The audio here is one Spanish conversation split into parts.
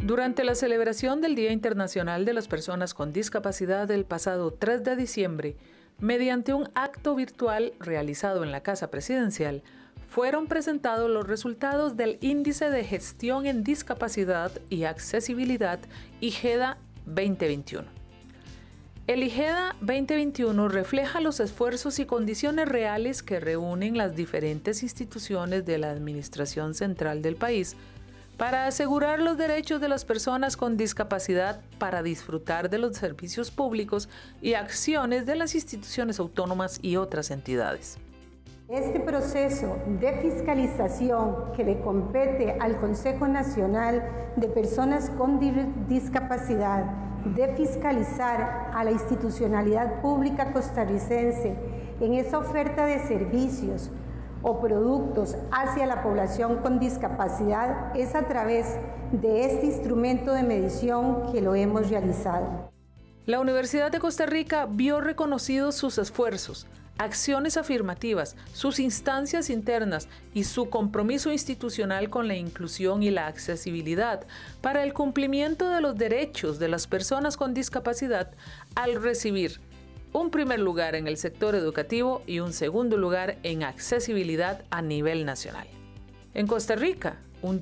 Durante la celebración del Día Internacional de las Personas con Discapacidad del pasado 3 de diciembre, mediante un acto virtual realizado en la Casa Presidencial, fueron presentados los resultados del Índice de Gestión en Discapacidad y Accesibilidad IGEDA 2021. El IGEDA 2021 refleja los esfuerzos y condiciones reales que reúnen las diferentes instituciones de la Administración Central del país para asegurar los derechos de las personas con discapacidad para disfrutar de los servicios públicos y acciones de las instituciones autónomas y otras entidades. Este proceso de fiscalización que le compete al Consejo Nacional de Personas con Discapacidad de fiscalizar a la institucionalidad pública costarricense en esa oferta de servicios o productos hacia la población con discapacidad es a través de este instrumento de medición que lo hemos realizado. La Universidad de Costa Rica vio reconocidos sus esfuerzos, acciones afirmativas, sus instancias internas y su compromiso institucional con la inclusión y la accesibilidad para el cumplimiento de los derechos de las personas con discapacidad al recibir un primer lugar en el sector educativo y un segundo lugar en accesibilidad a nivel nacional. En Costa Rica, un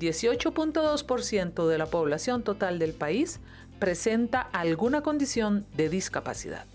18.2% de la población total del país presenta alguna condición de discapacidad.